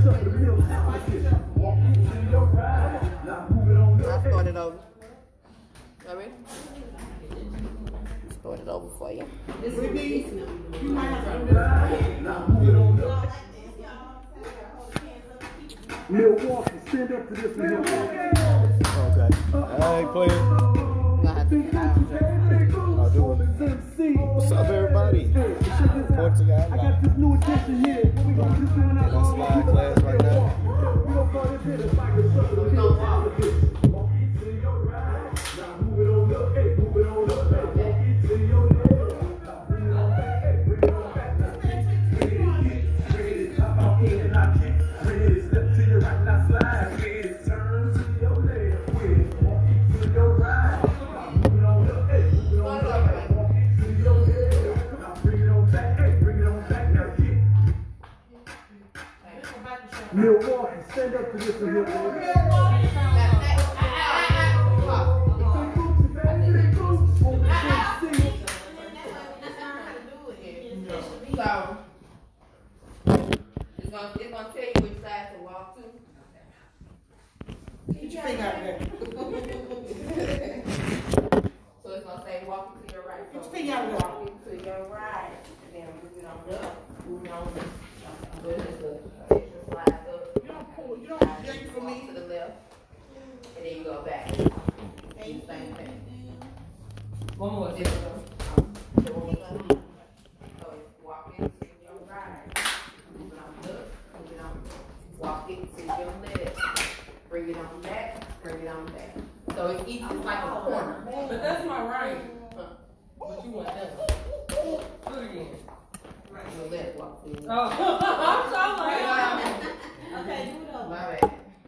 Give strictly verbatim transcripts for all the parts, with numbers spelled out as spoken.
start it over. All right? Start it over for you. You might have to do Milwaukee, stand up to this one. Okay. Hey, Clint. I'll do it. What's up, everybody? Report to y'all. I got this new addition here. What we gonna do in our That's live class right now. We gonna call this here the Michael Circle. We gonna follow this. Walk into your ride. Now move it on up. Hey, move it on up. Walk into your left. Now bring it on back. Hey, bring it on back. Now bring it, bring it, bring it. Hop out in and I kick. Bring it, step to your right. Now slide. Bring it, turn to your left. With it. Walk into your ride. Now move it on up. Hey, move it on up. Walk into your left. Now bring it on back. Hey, bring it on back. Now kick. Milwaukee, stand up to this one here, boy. So, it's gonna, it's gonna tell you which side to walk to. Get your finger out there. So it's gonna say walking to your right. Get your finger out there. Walking to your right. And then move it on up. Move it on up. Good. Slide up. You don't pull, you don't yank for me. To the left. And then you go back. Same thing. One more. This one. So it's walking to your right. Move it on up. Move it on. Walk it to your left. Bring it on back. Bring it on back. So it's easy. It's like a corner. But that's my right. Huh. But you want that one. Do it again. Your left walk to your left. Oh, I'm sorry. Okay, do it over. My bad.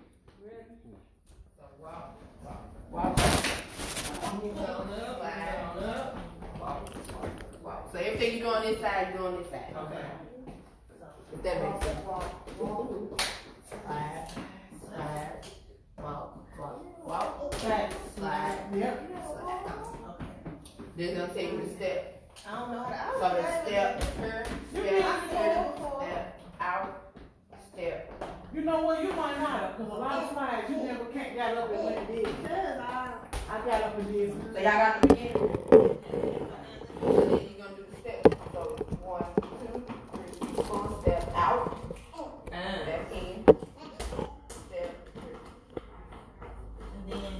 So walk, walk, walk. Move on up, Slide. move on up. Walk, walk, walk. So everything you do on this side, you do on this side. Okay. If that makes sense. Slide, slide, walk, walk, walk, Back. slide, Yep. slide. Then it's gonna take you to step. I don't know how So the step, turn, step, turn, step, out, step. You know what? You might not have, because a lot of slides you never can't get up and went and did. I got up and did. So y'all got the beginning. And then you're gonna do the step. So one, two, three, four, step out, And step in, step through. And then,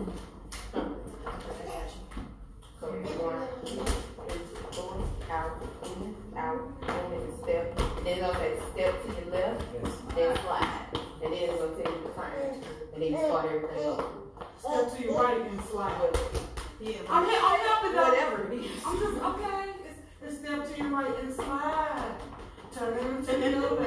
So it's one, two, three, four, out, in, out, in, and step. And then it'll say step to your left, then slide. And then it's gonna take you to front. And then you start everything over. step to your right and slide. Yeah, I'm, he- I'm helping though. whatever it is. I'm just, okay. It's, it's step to your right and slide. Turn to your left.